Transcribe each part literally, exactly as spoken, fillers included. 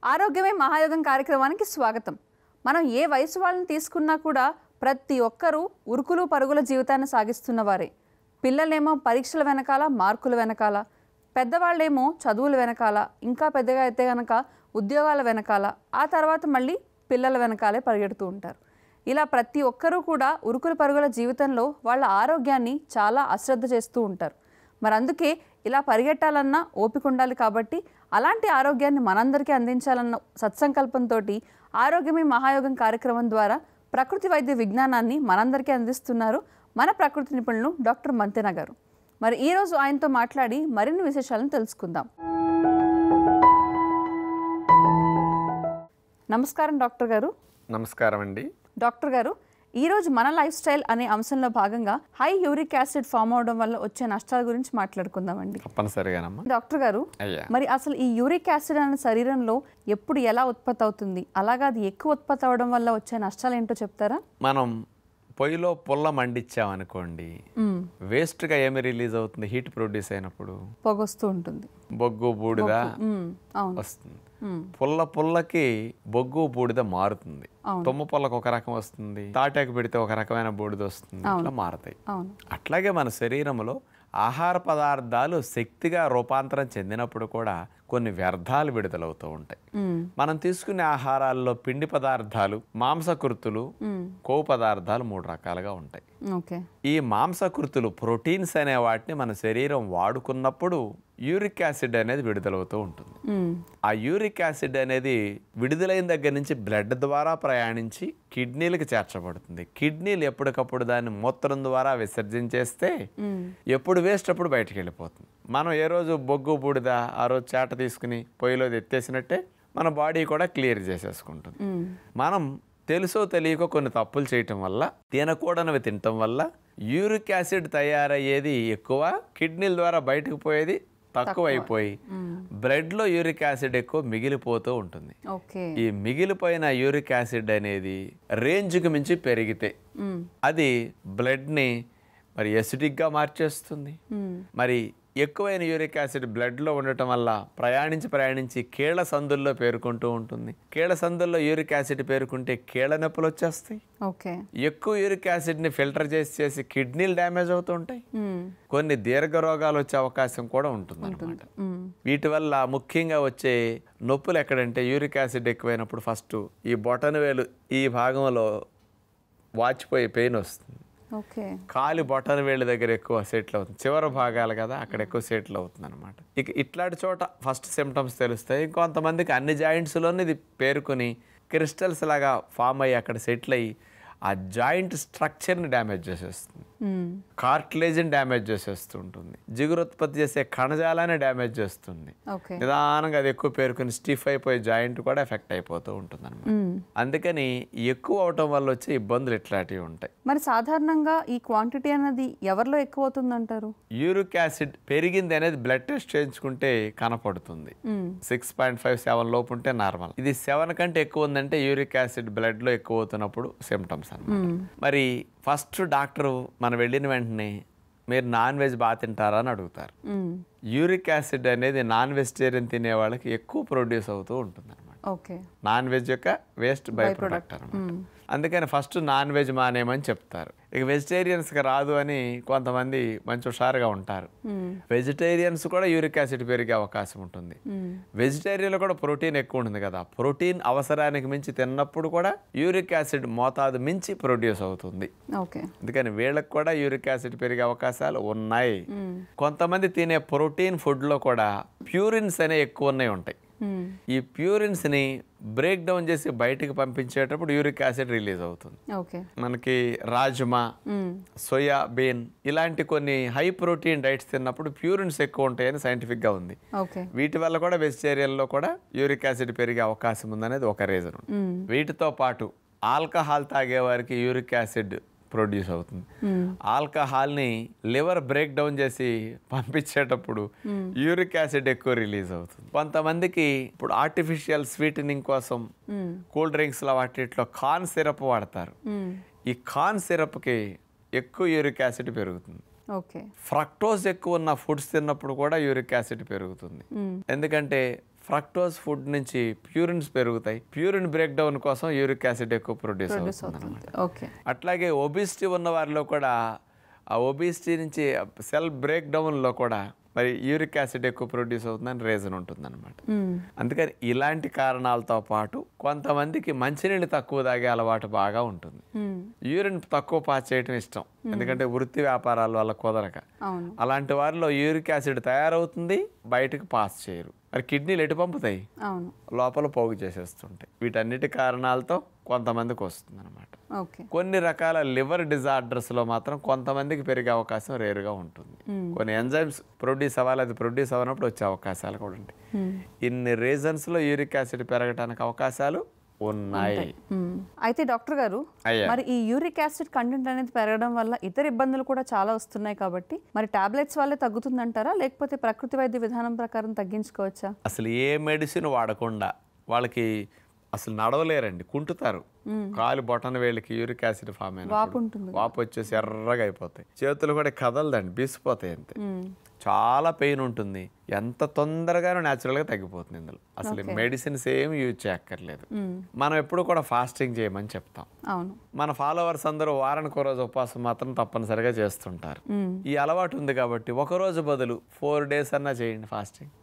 ఆరోగ్యమే మహాయోగం కార్యక్రమానికి స్వాగతం. మనం ఏ వయసు వాళ్ళని తీసుకున్నా కూడా ప్రతి ఒక్కరూ ఉరుకులు పరుగుల జీవితాన్ని సాగిస్తున్నవారే. పిల్లలేమో పరీక్షల వెనకాల, మార్కుల వెనకాల, పెద్దవాళ్ళేమో చదువుల వెనకాల, ఇంకా పెద్దగా అయితే కనుక ఉద్యోగాల వెనకాల, ఆ తర్వాత మళ్ళీ పిల్లల వెనకాలే పరిగెడుతూ ఉంటారు. ఇలా ప్రతి ఒక్కరూ కూడా ఉరుకులు పరుగుల జీవితంలో వాళ్ళ ఆరోగ్యాన్ని చాలా అశ్రద్ధ చేస్తూ ఉంటారు. మరి అందుకే ఇలా పరిగెట్టాలన్నా ఓపిక ఉండాలి. కాబట్టి అలాంటి ఆరోగ్యాన్ని మనందరికీ అందించాలన్న సత్సంకల్పంతో ఆరోగ్యమే మహాయోగం కార్యక్రమం ద్వారా ప్రకృతి వైద్య విజ్ఞానాన్ని మనందరికీ అందిస్తున్నారు మన ప్రకృతి నిపుణులు డాక్టర్ మంతెన గారు. మరి ఈరోజు ఆయనతో మాట్లాడి మరిన్ని విశేషాలను తెలుసుకుందాం. నమస్కారం డాక్టర్ గారు. నమస్కారం అండి. డాక్టర్ గారు, ఈరోజు మన లైఫ్ స్టైల్ అనే అంశంలో భాగంగా హై యూరిక్ యాసిడ్ ఫామ్ అవడం వల్ల వచ్చే నష్టాల గురించి మాట్లాడుకుందామండి. తప్పనిసరిగానమ్మా. డాక్టర్ గారు, మరి అసలు ఈ యూరిక్ యాసిడ్ అనే శరీరంలో ఎప్పుడు ఎలా ఉత్పత్తి అవుతుంది, అలాగా అది ఎక్కువ ఉత్పత్తి అవడం వల్ల వచ్చే నష్టాలు ఏంటో చెప్తారా? మనం పొయ్యిలో పుల్ల మండిచ్చామనుకోండి, వేస్ట్గా ఏమి రిలీజ్ అవుతుంది? హీట్ ప్రొడ్యూస్ అయినప్పుడు పొగొస్తూ ఉంటుంది, బొగ్గు బూడిద వస్తుంది. పుల్ల పుల్లకి బొగ్గు బూడిద మారుతుంది. తుమ్మ పుల్లకు ఒక రకం వస్తుంది, తాటాకు పెడితే ఒక రకమైన బూడిద వస్తుంది, అట్లా మారుతాయి. అట్లాగే మన శరీరంలో ఆహార పదార్థాలు శక్తిగా రూపాంతరం చెందినప్పుడు కూడా కొన్ని వ్యర్థాలు విడుదలవుతూ ఉంటాయి. మనం తీసుకునే ఆహారాల్లో పిండి పదార్థాలు, మాంసకృతులు, కొవ్వు పదార్థాలు మూడు రకాలుగా ఉంటాయి. ఈ మాంసకృతులు ప్రోటీన్స్ అనే వాటిని మన శరీరం వాడుకున్నప్పుడు యూరిక్ యాసిడ్ అనేది విడుదలవుతూ ఉంటుంది. ఆ యూరిక్ యాసిడ్ అనేది విడుదలైన దగ్గర నుంచి బ్లడ్ ద్వారా ప్రయాణించి కిడ్నీలకు చేర్చబడుతుంది. కిడ్నీలు ఎప్పటికప్పుడు దాన్ని మూత్రం ద్వారా విసర్జించేస్తే ఎప్పుడు వేస్ట్ అప్పుడు బయటకు వెళ్ళిపోతుంది. మనం ఏ రోజు బొగ్గు బూడిద ఆ రోజు చేట తీసుకుని పొయ్యిలో ఎత్తేసినట్టే మన బాడీ కూడా క్లియర్ చేసేసుకుంటుంది. మనం తెలుసో తెలియకో కొన్ని తప్పులు చేయటం వల్ల, తినకూడనివి తినటం వల్ల యూరిక్ యాసిడ్ తయారయ్యేది ఎక్కువ, కిడ్నీల ద్వారా బయటకు పోయేది తక్కువ అయిపోయి బ్లడ్లో యూరిక్ యాసిడ్ ఎక్కువ మిగిలిపోతూ ఉంటుంది. ఈ మిగిలిపోయిన యూరిక్ యాసిడ్ అనేది రేంజ్కి మించి పెరిగితే అది బ్లడ్ని మరి ఎసిడిక్గా మార్చేస్తుంది. మరి ఎక్కువైన యూరిక్ యాసిడ్ బ్లడ్లో ఉండటం వల్ల ప్రయాణించి ప్రయాణించి కీళ్ల సందుల్లో పేరుకుంటూ ఉంటుంది. కీళ్ల సందుల్లో యూరిక్ యాసిడ్ పేరుకుంటే కీళ్ల నొప్పులు వచ్చేస్తాయి. ఎక్కువ యూరిక్ యాసిడ్ని ఫిల్టర్ చేసి చేసి కిడ్నీలు డ్యామేజ్ అవుతూ ఉంటాయి. కొన్ని దీర్ఘ రోగాలు వచ్చే అవకాశం కూడా ఉంటుంది అన్నమాట. వీటి వల్ల ముఖ్యంగా వచ్చే నొప్పులు ఎక్కడంటే, యూరిక్ యాసిడ్ ఎక్కువైనప్పుడు ఫస్ట్ ఈ బొటన వేలు ఈ భాగంలో వాచిపోయే పెయిన్ వస్తుంది. కాలి బొటన వేళ్ళ దగ్గర ఎక్కువ సెటిల్ అవుతుంది. చివరి భాగాలు కదా, అక్కడ ఎక్కువ సెటిల్ అవుతుంది అనమాట. ఇక ఇట్లాంటి చోట ఫస్ట్ సిమ్టమ్స్ తెలుస్తాయి. ఇంకొంతమందికి అన్ని జాయింట్స్లోనే ఇది పేరుకుని క్రిస్టల్స్ లాగా ఫామ్ అయ్యి అక్కడ సెటిల్ అయ్యి ఆ జాయింట్ స్ట్రక్చర్ని డ్యామేజ్ చేసేస్తుంది, కార్టిలేజ్ని డ్యామేజ్ చేసేస్తూ ఉంటుంది, జిగురు ఉత్పత్తి చేసే కణజాలాన్ని డ్యామేజ్ చేస్తుంది. నిదానంగా అది ఎక్కువ పేరుకుని స్టిఫ్ అయిపోయి జాయింట్ కూడా ఎఫెక్ట్ అయిపోతూ ఉంటుంది అనమాట. అందుకని ఎక్కువ అవటం వల్ల వచ్చే ఇబ్బందులు ఇట్లాంటివి ఉంటాయి. మరి సాధారణంగా ఈ క్వాంటిటీ అనేది ఎవరిలో ఎక్కువ అవుతుంది అంటారు? యూరిక్ యాసిడ్ పెరిగింది అనేది బ్లడ్ టెస్ట్ చేయించుకుంటే కనపడుతుంది. సిక్స్ పాయింట్ ఫైవ్ సెవెన్ లోపు ఉంటే నార్మల్. ఇది సెవెన్ కంటే ఎక్కువ ఉందంటే యూరిక్ యాసిడ్ బ్లడ్ లో ఎక్కువ అవుతున్నప్పుడు సిమ్టమ్స్ అన్నమాట. మరి ఫస్ట్ డాక్టర్ మనం వెళ్ళిన వెంటనే మీరు నాన్ వెజ్ బాగా తింటారా అని అడుగుతారు. యూరిక్ యాసిడ్ అనేది నాన్ వెజిటేరియన్ తినే వాళ్ళకి ఎక్కువ ప్రొడ్యూస్ అవుతూ ఉంటుంది అనమాట. నాన్ వెజ్ యొక్క వేస్ట్ బై ప్రొడక్ట్ అనమాట. అందుకని ఫస్ట్ నాన్ వెజ్ మానేమని చెప్తారు. ఇక వెజిటేరియన్స్కి రాదు అని కొంతమంది మంచి హుషారుగా ఉంటారు. వెజిటేరియన్స్ కూడా యూరిక్ యాసిడ్ పెరిగే అవకాశం ఉంటుంది. వెజిటేరియన్లో కూడా ప్రోటీన్ ఎక్కువ ఉంటుంది కదా, ప్రోటీన్ అవసరానికి మించి తిన్నప్పుడు కూడా యూరిక్ యాసిడ్ మోతాదు మించి ప్రొడ్యూస్ అవుతుంది. అందుకని వీళ్ళకి కూడా యూరిక్ యాసిడ్ పెరిగే అవకాశాలు ఉన్నాయి. కొంతమంది తినే ప్రోటీన్ ఫుడ్లో కూడా ప్యూరిన్స్ అనే ఎక్కువ ఉన్నాయి ఉంటాయి. ఈ ప్యూరిన్స్ ని బ్రేక్ డౌన్ చేసి బయటికి పంపించేటప్పుడు యూరిక్ యాసిడ్ రిలీజ్ అవుతుంది. మనకి రాజ్మా, సోయా బీన్ ఇలాంటి కొన్ని హై ప్రోటీన్ డైట్స్ తిన్నప్పుడు ప్యూరిన్స్ ఎక్కువ ఉంటాయని సైంటిఫిక్ గా ఉంది. వీటి వల్ల కూడా వెజిటేరియన్ లో కూడా యూరిక్ యాసిడ్ పెరిగే అవకాశం ఉందనేది ఒక రీజన్. వీటితో పాటు ఆల్కహాల్ తాగే వారికి యూరిక్ యాసిడ్ ప్రొడ్యూస్ అవుతుంది. ఆల్కహాల్ని లివర్ బ్రేక్ డౌన్ చేసి పంపించేటప్పుడు యూరిక్ యాసిడ్ ఎక్కువ రిలీజ్ అవుతుంది. కొంతమందికి ఇప్పుడు ఆర్టిఫిషియల్ స్వీటనింగ్ కోసం కూల్ డ్రింక్స్ లో వాటిలో కార్న్ సిరప్ వాడతారు. ఈ కార్న్ సిరప్కి ఎక్కువ యూరిక్ యాసిడ్ పెరుగుతుంది. ఫ్రక్టోజ్ ఎక్కువ ఉన్న ఫుడ్స్ తిన్నప్పుడు కూడా యూరిక్ యాసిడ్ పెరుగుతుంది. ఎందుకంటే ఫ్రక్టోజ్ ఫుడ్ నుంచి ప్యూరిన్స్ పెరుగుతాయి. ప్యూరిన్ బ్రేక్ డౌన్ కోసం యూరిక్ యాసిడ్ ఎక్కువ ప్రొడ్యూస్ అవుతుంది అనమాట. అట్లాగే ఒబిసిటీ ఉన్న వారిలో కూడా ఆ ఒబిసిటీ నుంచి సెల్ బ్రేక్ డౌన్లో కూడా మరి యూరిక్ యాసిడ్ ఎక్కువ ప్రొడ్యూస్ అవుతుందని రీజన్ ఉంటుందన్నమాట. అందుకని ఇలాంటి కారణాలతో పాటు కొంతమందికి మంచినీళ్ళు తక్కువ తాగే అలవాటు బాగా ఉంటుంది. యూరిన్ తక్కువ పాస్ చేయడం ఇష్టం, ఎందుకంటే వృత్తి వ్యాపారాల వల్ల కుదరక. అలాంటి వారిలో యూరిక్ యాసిడ్ తయారవుతుంది, బయటకు పాస్ చేయరు. మరి కిడ్నీలు ఎటు పంపుతాయి, లోపల పోగు చేసేస్తుంటాయి. వీటన్నిటి కారణాలతో కొంతమందికి వస్తుంది అనమాట. కొన్ని రకాల లివర్ డిజార్డర్స్లో మాత్రం కొంతమందికి పెరిగే అవకాశం రేరుగా ఉంటుంది. కొన్ని ఎంజైమ్స్ ప్రొడ్యూస్ అవ్వాలి, అది ప్రొడ్యూస్ అవ్వనప్పుడు వచ్చే అవకాశాలు కూడా ఉంటాయి. ఇన్ని రీజన్స్లో యూరిక్ యాసిడ్ పెరగడానికి అవకాశాలు ఉన్నాయి. అయితే డాక్టర్ గారు, మరి ఈ యూరిక్ యాసిడ్ కంటెంట్ అనేది పెరగడం వల్ల ఇతర ఇబ్బందులు కూడా చాలా వస్తున్నాయి కాబట్టి మరి టాబ్లెట్స్ వల్లే తగ్గుతుందంటారా, లేకపోతే ప్రకృతి వైద్య విధానం ప్రకారం తగ్గించుకోవచ్చా? అసలు ఏ మెడిసిన్ వాడకుండా వాళ్ళకి అసలు నడవలేరండి, కుంటుతారు. కాలు బొటన వేళ్ళకి యూరిక్ యాసిడ్ ఫామ్ అయిన వాపు వచ్చేసి ఎర్రగా అయిపోతాయి. చేతులు కూడా కదలదండి, బీసిపోతాయి అంతే. చాలా పెయిన్ ఉంటుంది. ఎంత తొందరగానూ న్యాచురల్గా తగ్గిపోతుంది ఇందులో. అసలు మెడిసిన్స్ ఏమి యూజ్ చేయక్కర్లేదు. మనం ఎప్పుడు కూడా ఫాస్టింగ్ చేయమని చెప్తాం. మన ఫాలోవర్స్ అందరూ వారానికి ఒక రోజు ఉపవాసం మాత్రం తప్పనిసరిగా చేస్తుంటారు. ఈ అలవాటు ఉంది కాబట్టి ఒక రోజు బదులు ఫోర్ డేస్ అన్నా చేయండి ఫాస్టింగ్.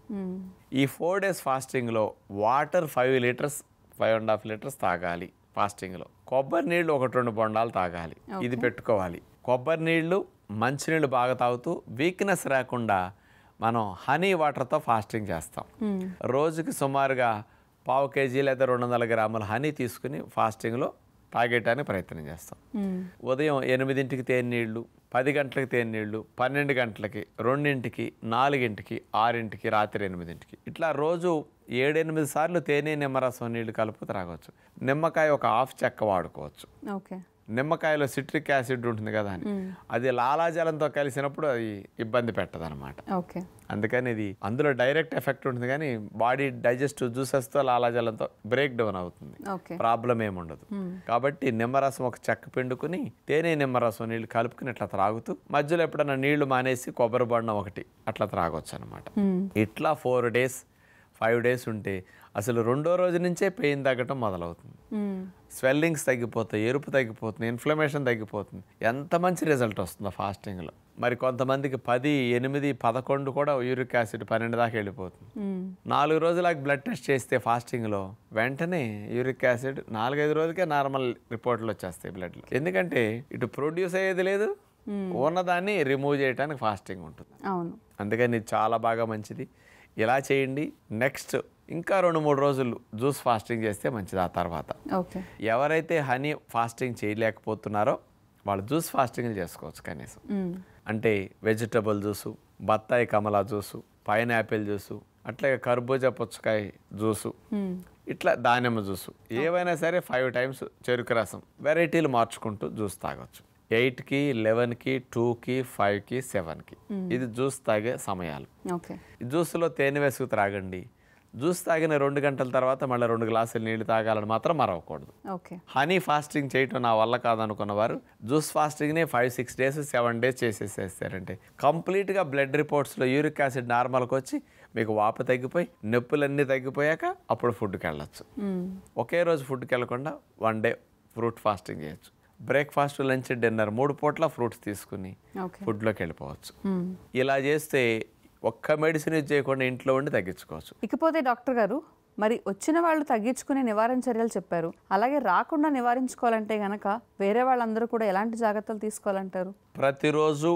ఈ ఫోర్ డేస్ ఫాస్టింగ్లో water five litres five and half litres తాగాలి. ఫాస్టింగ్లో కొబ్బరి నీళ్ళు ఒకటి రెండు బొండాలు తాగాలి. ఇది పెట్టుకోవాలి. కొబ్బరి నీళ్ళు, మంచినీళ్ళు బాగా తాగుతూ వీక్నెస్ రాకుండా మనం హనీ వాటర్తో ఫాస్టింగ్ చేస్తాం. రోజుకి సుమారుగా పావు కేజీ లేదా రెండు వందల గ్రాముల హనీ తీసుకుని ఫాస్టింగ్లో తాగేయటానికి ప్రయత్నం చేస్తాం. ఉదయం ఎనిమిదింటికి తేనె నీళ్ళు, పది గంటలకి తేనె నీళ్ళు, పన్నెండు గంటలకి, రెండింటికి, నాలుగింటికి, ఆరింటికి, రాత్రి ఎనిమిదింటికి, ఇట్లా రోజు ఏడెనిమిది సార్లు తేనె నిమ్మరసం నీళ్లు కలుపు త్రాగవచ్చు. నిమ్మకాయ ఒక హాఫ్ చెక్క వాడుకోవచ్చు. నిమ్మకాయలో సిట్రిక్ యాసిడ్ ఉంటుంది కదా అని, అది లాలాజలంతో కలిసినప్పుడు అది ఇబ్బంది పెట్టదు అనమాట. అందుకని ఇది అందులో డైరెక్ట్ ఎఫెక్ట్ ఉంటుంది, కానీ బాడీ డైజెస్టివ్ జ్యూసెస్తో లాలాజలంతో బ్రేక్ డౌన్ అవుతుంది, ప్రాబ్లం ఏముండదు. కాబట్టి నిమ్మరసం ఒక చెక్క పిండుకుని తేనె నిమ్మరసం నీళ్లు కలుపుకుని ఇట్లా త్రాగుతూ మధ్యలో ఎప్పుడన్నా నీళ్లు మానేసి కొబ్బరి బొండం ఒకటి అట్లా త్రాగొచ్చు అనమాట. ఇట్లా ఫోర్ డేస్ ఫైవ్ డేస్ ఉంటే అసలు రెండో రోజు నుంచే పెయిన్ తగ్గటం మొదలవుతుంది. స్వెల్లింగ్స్ తగ్గిపోతాయి, ఎరుపు తగ్గిపోతుంది, ఇన్ఫ్లమేషన్ తగ్గిపోతుంది. ఎంత మంచి రిజల్ట్ వస్తుందో ఫాస్టింగ్లో. మరి కొంతమందికి పది, ఎనిమిది, పదకొండు కూడా యూరిక్ యాసిడ్ పన్నెండు దాకా వెళ్ళిపోతుంది. నాలుగు రోజులకు బ్లడ్ టెస్ట్ చేస్తే ఫాస్టింగ్లో వెంటనే యూరిక్ యాసిడ్ నాలుగైదు రోజులకే నార్మల్ రిపోర్ట్లు వచ్చేస్తాయి బ్లడ్లో. ఎందుకంటే ఇటు ప్రొడ్యూస్ అయ్యేది లేదు, ఉన్నదాన్ని రిమూవ్ చేయడానికి ఫాస్టింగ్ ఉంటుంది. అందుకని ఇది చాలా బాగా మంచిది. ఇలా చేయండి. నెక్స్ట్ ఇంకా రెండు మూడు రోజులు జ్యూస్ ఫాస్టింగ్ చేస్తే మంచిది. ఆ తర్వాత ఎవరైతే హనీ ఫాస్టింగ్ చేయలేకపోతున్నారో వాళ్ళు జ్యూస్ ఫాస్టింగ్ చేసుకోవచ్చు కనీసం. అంటే వెజిటబుల్ జ్యూసు, బత్తాయి కమలా జ్యూసు, పైనాపిల్ జ్యూసు, అట్లాగే కర్బూజా పుచ్చకాయ జ్యూసు, ఇట్లా దానిమ్మ జ్యూసు, ఏవైనా సరే ఫైవ్ టైమ్స్ చెరుకు రసం, వెరైటీలు మార్చుకుంటూ జ్యూస్ తాగొచ్చు. ఎయిట్కి, లెవెన్కి, టూకి, ఫైవ్కి, సెవెన్కి ఇది జ్యూస్ తాగే సమయాలు. జ్యూస్లో తేనె వేసుకు త్రాగండి. జ్యూస్ తాగిన రెండు గంటల తర్వాత మళ్ళీ రెండు గ్లాసులు నీళ్లు తాగాలని మాత్రం మరవకూడదు. హనీ ఫాస్టింగ్ చేయటం నా వల్ల కాదనుకున్న వారు జ్యూస్ ఫాస్టింగ్నే five six days seven days చేసేసేస్తారంటే కంప్లీట్గా బ్లడ్ రిపోర్ట్స్లో యూరిక్ యాసిడ్ నార్మల్కి వచ్చి మీకు వాపు తగ్గిపోయి నొప్పులన్నీ తగ్గిపోయాక అప్పుడు ఫుడ్కి వెళ్ళచ్చు. ఒకే రోజు ఫుడ్కి వెళ్ళకుండా వన్ డే ఫ్రూట్ ఫాస్టింగ్ చేయొచ్చు. బ్రేక్ఫాస్ట్, లంచ్, డిన్నర్ మూడు పూట్ల ఫ్రూట్స్ తీసుకుని ఫుడ్లోకి వెళ్ళిపోవచ్చు. ఇలా చేస్తే ఒక్క మెడిసిన్ యూజ్ చేయకుండా ఇంట్లో ఉండి తగ్గించుకోవచ్చు. ఇకపోతే డాక్టర్ గారు, మరి వచ్చిన వాళ్ళు తగ్గించుకునే నివారణ చర్యలు చెప్పారు, అలాగే రాకుండా నివారించుకోవాలంటే గనక వేరే వాళ్ళందరూ కూడా ఎలాంటి జాగ్రత్తలు తీసుకోవాలంటారు? ప్రతిరోజు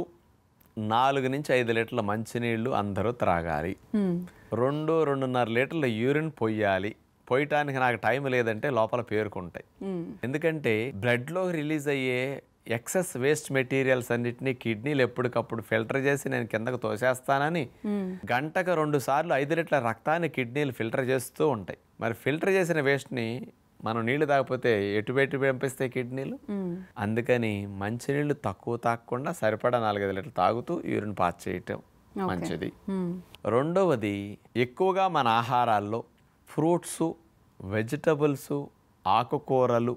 నాలుగు నుంచి ఐదు లీటర్ల మంచినీళ్ళు అందరూ త్రాగాలి. రెండు రెండున్నర లీటర్ల యూరిన్ పొయ్యాలి. పోయటానికి నాకు టైం లేదంటే లోపల పేరుకుంటాయి. ఎందుకంటే బ్లడ్లో రిలీజ్ అయ్యే ఎక్సెస్ వేస్ట్ మెటీరియల్స్ అన్నిటినీ కిడ్నీలు ఎప్పటికప్పుడు ఫిల్టర్ చేసి నేను కిందకు తోసేస్తానని గంటకు రెండు సార్లు ఐదు లీటర్ల రక్తాన్ని కిడ్నీలు ఫిల్టర్ చేస్తూ ఉంటాయి. మరి ఫిల్టర్ చేసిన వేస్ట్ని మనం నీళ్లు తాగకపోతే ఎటు పెట్టి పంపిస్తాయి కిడ్నీలు. అందుకని మంచినీళ్ళు తక్కువ తాగకుండా సరిపడా నాలుగైదు లీటర్లు తాగుతూ యూరిన్ పాస్ చేయటం మంచిది. రెండవది, ఎక్కువగా మన ఆహారాల్లో ఫ్రూట్స్, వెజిటబుల్స్, ఆకుకూరలు,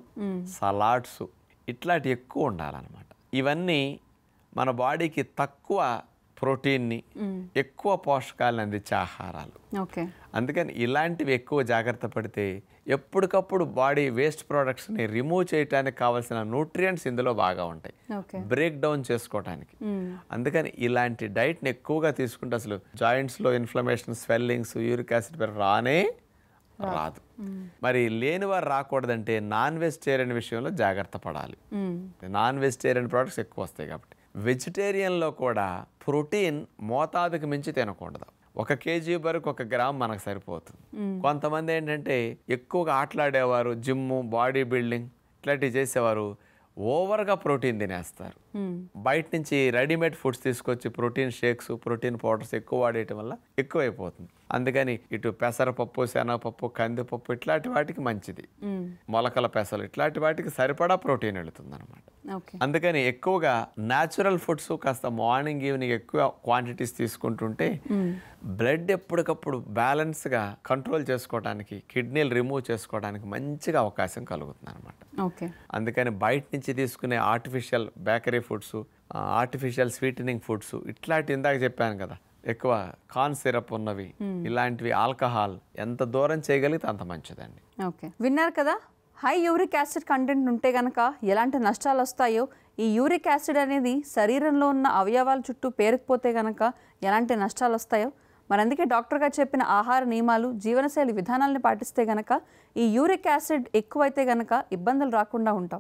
సలాడ్స్ ఇట్లాంటి ఎక్కువ ఉండాలన్నమాట. ఇవన్నీ మన బాడీకి తక్కువ ప్రోటీన్ని, ఎక్కువ పోషకాలను అందించే ఆహారాలు. ఓకే. అందుకని ఇలాంటివి ఎక్కువ జాగ్రత్త పడితే ఎప్పటికప్పుడు బాడీ వేస్ట్ ప్రోడక్ట్స్ని రిమూవ్ చేయడానికి కావాల్సిన న్యూట్రియంట్స్ ఇందులో బాగా ఉంటాయి, బ్రేక్ డౌన్ చేసుకోవడానికి. అందుకని ఇలాంటి డైట్ని ఎక్కువగా తీసుకుంటే అసలు జాయింట్స్లో ఇన్ఫ్లమేషన్, స్వెల్లింగ్స్, యూరిక్ యాసిడ్ పెరగ రానే రాదు. మరి లేని వారు రాకూడదంటే నాన్ వెజిటేరియన్ విషయంలో జాగ్రత్త పడాలి. నాన్ వెజిటేరియన్ ప్రోడక్ట్స్ ఎక్కువ వస్తాయి కాబట్టి. వెజిటేరియన్లో కూడా ప్రోటీన్ మోతాదుకు మించి తినకూడదు. ఒక కేజీ వరకు ఒక గ్రామ్ మనకు సరిపోతుంది. కొంతమంది ఏంటంటే ఎక్కువగా ఆటలాడేవారు, జిమ్, బాడీ బిల్డింగ్ ఇట్లాంటివి చేసేవారు ఓవర్గా ప్రోటీన్ తినేస్తారు. బయట నుంచి రెడీమేడ్ ఫుడ్స్ తీసుకొచ్చి ప్రోటీన్ షేక్స్, ప్రోటీన్ పౌడర్స్ ఎక్కువ వాడేయటం వల్ల ఎక్కువైపోతుంది. అందుకని ఇటు పెసరపప్పు, శనగపప్పు, కందిపప్పు ఇట్లాంటి వాటికి మంచిది, మొలకల పెసలు ఇట్లాంటి వాటికి సరిపడా ప్రోటీన్ వెళుతుంది అనమాట. అందుకని ఎక్కువగా న్యాచురల్ ఫుడ్స్ కాస్త మార్నింగ్ ఈవినింగ్ ఎక్కువ క్వాంటిటీస్ తీసుకుంటుంటే బ్లడ్ ఎప్పటికప్పుడు బ్యాలెన్స్గా కంట్రోల్ చేసుకోవడానికి, కిడ్నీలు రిమూవ్ చేసుకోవడానికి మంచిగా అవకాశం కలుగుతుంది అనమాట. అందుకని బయట నుంచి తీసుకునే artificial bakery foods, artificial sweetening foods ఇట్లాంటి ఇందాక చెప్పాను కదా, ఎక్కువ కార్న్ సిరప్ ఉన్నవి, ఇలాంటివి ఆల్కహాల్ ఎంత దూరం చేయగలిగితే అంత మంచిదండి. ఓకే, విన్నారు కదా, హై యూరిక్ యాసిడ్ కంటెంట్ ఉంటే గనక ఎలాంటి నష్టాలు వస్తాయో, ఈ యూరిక్ యాసిడ్ అనేది శరీరంలో ఉన్న అవయవాల చుట్టూ పేరుకుపోతే గనక ఎలాంటి నష్టాలు వస్తాయో, మరి అందుకే డాక్టర్ గారు చెప్పిన ఆహార నియమాలు, జీవనశైలి విధానాలను పాటిస్తే గనక ఈ యూరిక్ యాసిడ్ ఎక్కువైతే గనక ఇబ్బందులు రాకుండా ఉంటాం.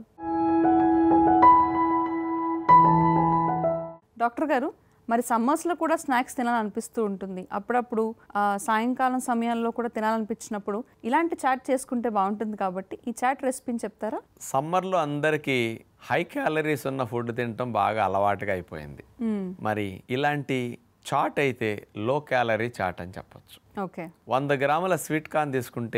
డాక్టర్ గారు, మరి సమ్మర్స్లో కూడా స్నాక్స్ తినాలనిపిస్తూ ఉంటుంది, అప్పుడప్పుడు సాయంకాలం సమయాల్లో కూడా తినాలనిపించినప్పుడు ఇలాంటి చాట్ చేసుకుంటే బాగుంటుంది కాబట్టి ఈ చాట్ రెసిపీని చెప్తారా? సమ్మర్లో అందరికీ హై క్యాలరీస్ ఉన్న ఫుడ్ తినటం బాగా అలవాటుగా అయిపోయింది. మరి ఇలాంటి చాట్ అయితే లో క్యాలరీ చాట్ అని చెప్పచ్చు. ఓకే. వంద గ్రాముల స్వీట్ కార్న్ తీసుకుంటే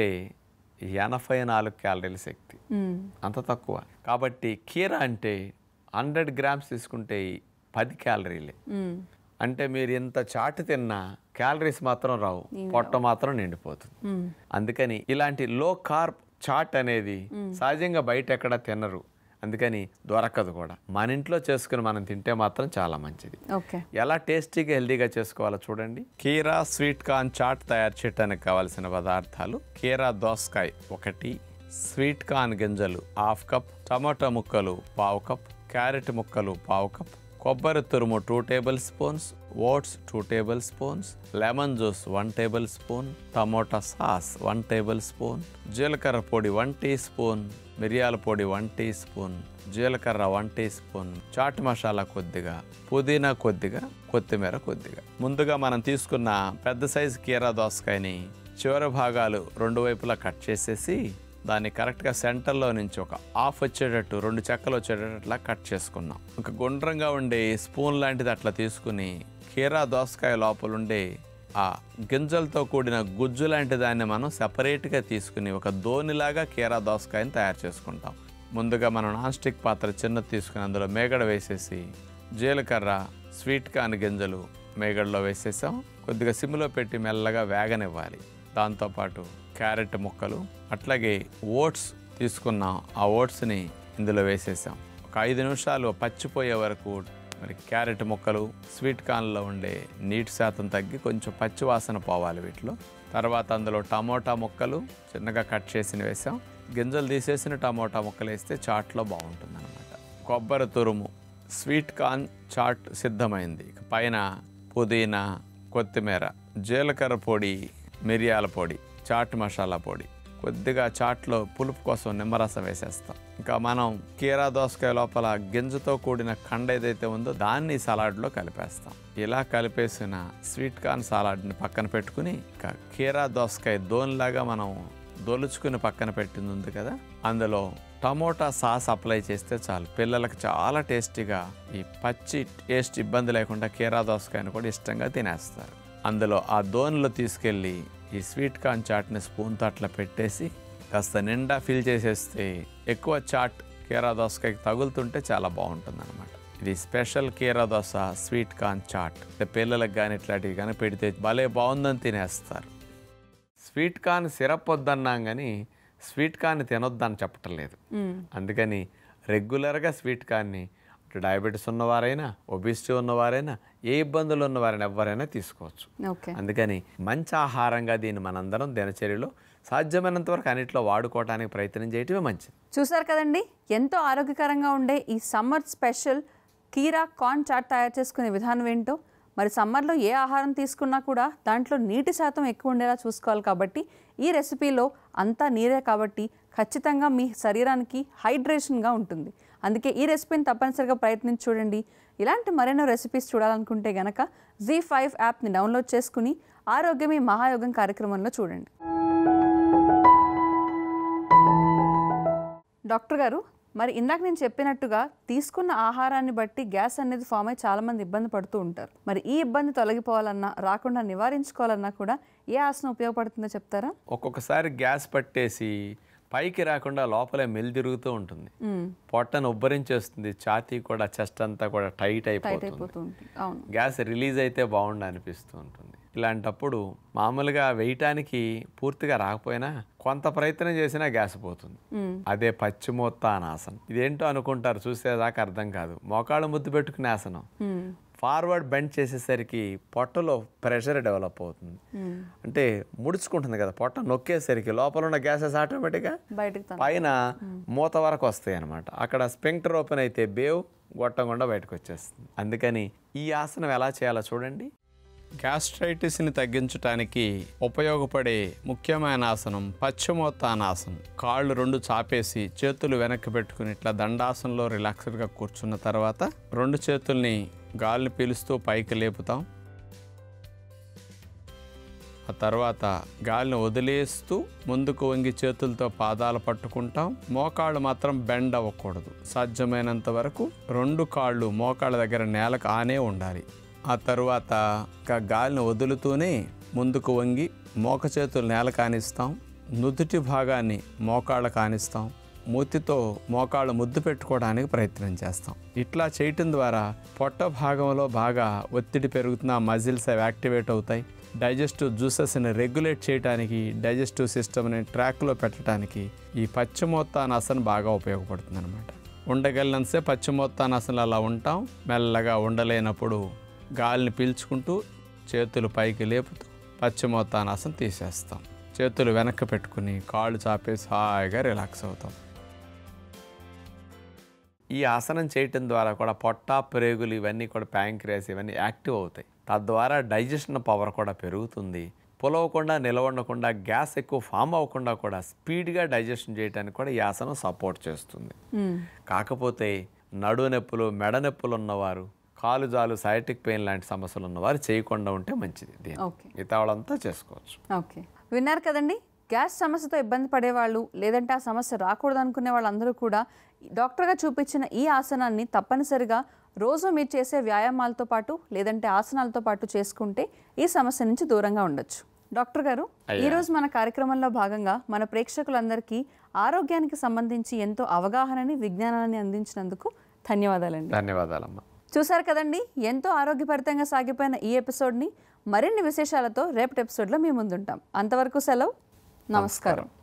ఎనభై నాలుగు క్యాలరీల శక్తి, అంత తక్కువ. కాబట్టి కీరా అంటే హండ్రెడ్ గ్రామ్స్ తీసుకుంటే పది క్యాలరీలే. అంటే మీరు ఇంత చాట్ తిన్నా క్యాలరీస్ మాత్రం రావు, పొట్ట మాత్రం నిండిపోతుంది. అందుకని ఇలాంటి లో కార్బ్ చాట్ అనేది సహజంగా బయట ఎక్కడ తినరు, అందుకని దొరకదు కూడా. మన ఇంట్లో చేసుకుని మనం తింటే మాత్రం చాలా మంచిది. ఎలా టేస్టీగా హెల్దీగా చేసుకోవాలో చూడండి. కీరా స్వీట్ కార్న్ చాట్ తయారు చేయడానికి కావాల్సిన పదార్థాలు: కీరా దోసకాయ ఒకటి, స్వీట్ కార్న్ గింజలు హాఫ్ కప్, టమాటా ముక్కలు పావు కప్, క్యారెట్ ముక్కలు పావు కప్, కొబ్బరి తురుము two tablespoons, oats two tablespoons, lemon juice one tablespoon, tomato sauce one tablespoon, జీలకర్ర పొడి వన్ టీ స్పూన్, మిరియాల పొడి వన్ టీ స్పూన్, జీలకర్ర one teaspoon, chaat masala కొద్దిగా, పుదీనా కొద్దిగా, కొత్తిమీర కొద్దిగా. ముందుగా మనం తీసుకున్న పెద్ద సైజు కీరా దోసకాయని చివరి భాగాలు రెండు వైపులా కట్ చేసేసి దాన్ని కరెక్ట్గా సెంటర్లో నుంచి ఒక హాఫ్ వచ్చేటట్టు, రెండు చెక్కలు వచ్చేటట్లా కట్ చేసుకున్నాం. ఒక గుండ్రంగా ఉండే స్పూన్ లాంటిది అట్లా తీసుకుని కీరా దోసకాయ లోపల ఉండే ఆ గింజలతో కూడిన గుజ్జు లాంటి దాన్ని మనం సెపరేట్గా తీసుకుని ఒక దోనిలాగా కీరా దోసకాయని తయారు చేసుకుంటాం. ముందుగా మనం నాన్ స్టిక్ పాత్ర చిన్నది తీసుకుని అందులో మేగడ వేసేసి జీలకర్ర, స్వీట్ కార్న్ గింజలు మేగడలో వేసేసాం. కొద్దిగా సిమ్లో పెట్టి మెల్లగా వేగనివ్వాలి. దాంతోపాటు క్యారెట్ ముక్కలు, అట్లాగే ఓట్స్ తీసుకున్నాం, ఆ ఓట్స్ని ఇందులో వేసేసాం. ఒక ఐదు నిమిషాలు పచ్చిపోయే వరకు మరి క్యారెట్ ముక్కలు, స్వీట్ కార్న్లో ఉండే నీటి శాతం తగ్గి కొంచెం పచ్చి వాసన పోవాలి వీటిలో. తర్వాత అందులో టమోటా ముక్కలు చిన్నగా కట్ చేసి వేసాం. గింజలు తీసేసిన టమోటా ముక్కలు వేస్తే చాట్లో బాగుంటుంది అన్నమాట. కొబ్బరి తురుము, స్వీట్ కార్న్ చాట్ సిద్ధమైంది. పైన పుదీనా, కొత్తిమీర, జీలకర్ర పొడి, మిరియాల పొడి, చాట్ మసాలా పొడి, కొద్దిగా చాట్లో పులుపు కోసం నిమ్మరసం వేసేస్తాం. ఇంకా మనం కీరా దోసకాయ లోపల గింజతో కూడిన కండ ఏదైతే ఉందో దాన్ని సలాడ్లో కలిపేస్తాం. ఇలా కలిపేసిన స్వీట్ కార్న్ సలాడ్ని పక్కన పెట్టుకుని ఇంకా కీరా దోసకాయ దోన్లాగా మనం దొలుచుకుని పక్కన పెట్టింది ఉంది కదా, అందులో టమోటా సాస్ అప్లై చేస్తే చాలు. పిల్లలకు చాలా టేస్టీగా ఈ పచ్చి టేస్ట్ ఇబ్బంది లేకుండా కీరా దోసకాయని కూడా ఇష్టంగా తినేస్తారు. అందులో ఆ దోన్లో తీసుకెళ్ళి ఈ స్వీట్ కార్న్ చాట్ని స్పూన్తో అట్లా పెట్టేసి కాస్త నిండా ఫిల్ చేసేస్తే ఎక్కువ చాట్ కీరా దోసకాయకి తగులుతుంటే చాలా బాగుంటుంది అనమాట. ఇది స్పెషల్ కీరా దోస స్వీట్ కార్న్ చాట్. పిల్లలకు కానీ ఇట్లాంటివి కానీ పెడితే భలే బాగుందని తినేస్తారు. స్వీట్ కార్న్ సిరప్ వద్దన్నాం కానీ స్వీట్ కార్న్ తినొద్దని చెప్పటం లేదు. అందుకని రెగ్యులర్గా స్వీట్ కార్న్ని డయాబెటీస్ ఉన్నవారైనా, ఒబిసిటీ ఉన్నవారైనా, ఏ ఇబ్బందులు ఉన్నవారైనా ఎవరైనా తీసుకోవచ్చు. అందుకని మంచి ఆహారంగా దీన్ని మనందరం దినచర్యలో సాధ్యమైనంత వరకు అన్నింటిలో వాడుకోవడానికి ప్రయత్నం చేయటమే మంచిది. చూసారు కదండి, ఎంతో ఆరోగ్యకరంగా ఉండే ఈ సమ్మర్ స్పెషల్ కీరా కార్న్ చాట్ తయారు చేసుకునే విధానం ఏంటో. మరి సమ్మర్లో ఏ ఆహారం తీసుకున్నా కూడా దాంట్లో నీటి శాతం ఎక్కువ ఉండేలా చూసుకోవాలి. కాబట్టి ఈ రెసిపీలో అంతా నీరే కాబట్టి ఖచ్చితంగా మీ శరీరానికి హైడ్రేషన్గా ఉంటుంది. అందుకే ఈ రెసిపీని తప్పనిసరిగా ప్రయత్నించి చూడండి. ఇలాంటి మరెన్నో రెసిపీస్ చూడాలనుకుంటే గనక జీ ఫైవ్ యాప్ని డౌన్లోడ్ చేసుకుని ఆరోగ్యమే మహాయోగం కార్యక్రమంలో చూడండి. డాక్టర్ గారు, మరి ఇందాక నేను చెప్పినట్టుగా తీసుకున్న ఆహారాన్ని బట్టి గ్యాస్ అనేది ఫామ్ అయ్యి చాలామంది ఇబ్బంది పడుతూ ఉంటారు. మరి ఈ ఇబ్బంది తొలగిపోవాలన్నా, రాకుండా నివారించుకోవాలన్నా కూడా ఏ ఆసనం ఉపయోగపడుతుందో చెప్తారా? ఒక్కొక్కసారి గ్యాస్ పట్టేసి పైకి రాకుండా లోపలే మెలి తిరుగుతూ ఉంటుంది, పొట్టను ఉబ్బరించేస్తుంది, ఛాతీ కూడా చెస్ట్ అంతా కూడా టైట్ అయిపోతుంది, గ్యాస్ రిలీజ్ అయితే బాగుండు అనిపిస్తూ ఉంటుంది. ఇలాంటప్పుడు మామూలుగా వేయటానికి పూర్తిగా రాకపోయినా కొంత ప్రయత్నం చేసినా గ్యాస్ పోతుంది. అదే పశ్చిమోత్తానాసనం. ఇదేంటో అనుకుంటారు, చూసేదాకా అర్థం కాదు. మోకాళ్ళు ముద్దు పెట్టుకునే ఆసనం. ఫార్వర్డ్ బెండ్ చేసేసరికి పొట్టలో ప్రెషర్ డెవలప్ అవుతుంది, అంటే ముడుచుకుంటుంది కదా పొట్ట, నొక్కేసరికి లోపల ఉన్న గ్యాసెస్ ఆటోమేటిక్గా పైన మూత వరకు వస్తాయి అనమాట. అక్కడ స్పింక్టర్ ఓపెన్ అయితే బేవ్ గొట్టకుండా బయటకు వచ్చేస్తుంది. అందుకని ఈ ఆసనం ఎలా చేయాలో చూడండి. గ్యాస్ట్రైటిస్ని తగ్గించడానికి ఉపయోగపడే ముఖ్యమైన ఆసనం పశ్చిమోత్తానాసనం. కాళ్ళు రెండు చాపేసి చేతులు వెనక్కి పెట్టుకుని ఇట్లా దండాసనంలో రిలాక్స్డ్గా కూర్చున్న తర్వాత రెండు చేతుల్ని గాలిని పీలుస్తూ పైకి లేపుతాం. ఆ తర్వాత గాలిని వదిలేస్తూ ముందుకు వంగి చేతులతో పాదాలు పట్టుకుంటాం. మోకాళ్ళు మాత్రం బెండ్ అవ్వకూడదు. సాధ్యమైనంత వరకు రెండు కాళ్ళు మోకాళ్ళ దగ్గర నేలకు ఆనే ఉండాలి. ఆ తరువాత గాలిని వదులుతూనే ముందుకు వంగి మోక చేతులు నేల కానిస్తాం, నుదుటి భాగాన్ని మోకాళ్ళ కానిస్తాం, మూతితో మోకాళ్ళు ముద్దు పెట్టుకోవడానికి ప్రయత్నం చేస్తాం. ఇట్లా చేయటం ద్వారా పొట్ట భాగంలో బాగా ఒత్తిడి పెరుగుతున్న మజిల్స్ అవి యాక్టివేట్ అవుతాయి. డైజెస్టివ్ జ్యూసెస్ని రెగ్యులేట్ చేయడానికి, డైజెస్టివ్ సిస్టమ్ని ట్రాక్లో పెట్టడానికి ఈ పశ్చిమోత్తానాసనం బాగా ఉపయోగపడుతుంది అనమాట. ఉండగలిగినంతసే పశ్చిమోత్తానాసనలు అలా ఉంటాం. మెల్లగా ఉండలేనప్పుడు గాలిని పీల్చుకుంటూ చేతులు పైకి లేపుతూ పశ్చిమోత్తానాసనం తీసేస్తాం. చేతులు వెనక్కి పెట్టుకుని కాళ్ళు చాపేసి హాయిగా రిలాక్స్ అవుతాం. ఈ ఆసనం చేయటం ద్వారా కూడా పొట్ట, ప్రేగులు ఇవన్నీ కూడా ప్యాంక్రియాస్ ఇవన్నీ యాక్టివ్ అవుతాయి. తద్వారా డైజెషన్ పవర్ కూడా పెరుగుతుంది. పులవకుండా నిలవండకుండా గ్యాస్ ఎక్కువ ఫామ్ అవ్వకుండా కూడా స్పీడ్గా డైజెషన్ చేయడానికి కూడా ఈ ఆసనం సపోర్ట్ చేస్తుంది. కాకపోతే నడు నొప్పులు, మెడ నొప్పులు ఉన్నవారు, కాలు జాలు, సైటిక్ పెయిన్ లాంటి సమస్యలు ఉన్నవారు చేయకుండా ఉంటే మంచిది. మిగతా వాళ్ళంతా చేసుకోవచ్చు. ఓకే, విన్నారు కదండి. గ్యాస్ సమస్యతో ఇబ్బంది పడేవాళ్ళు, లేదంటే ఆ సమస్య రాకూడదు అనుకునే వాళ్ళందరూ కూడా డాక్టర్గా చూపించిన ఈ ఆసనాన్ని తప్పనిసరిగా రోజు మీరు చేసే వ్యాయామాలతో పాటు లేదంటే ఆసనాలతో పాటు చేసుకుంటే ఈ సమస్య నుంచి దూరంగా ఉండొచ్చు. డాక్టర్ గారు, ఈరోజు మన కార్యక్రమంలో భాగంగా మన ప్రేక్షకులందరికీ ఆరోగ్యానికి సంబంధించి ఎంతో అవగాహనని, విజ్ఞానాన్ని అందించినందుకు ధన్యవాదాలండి. ధన్యవాదాలమ్మా. చూసారు కదండి, ఎంతో ఆరోగ్యభరితంగా సాగిపోయిన ఈ ఎపిసోడ్ని మరిన్ని విశేషాలతో రేపటి ఎపిసోడ్లో మీ ముందుంటాం. అంతవరకు సెలవు, నమస్కారం.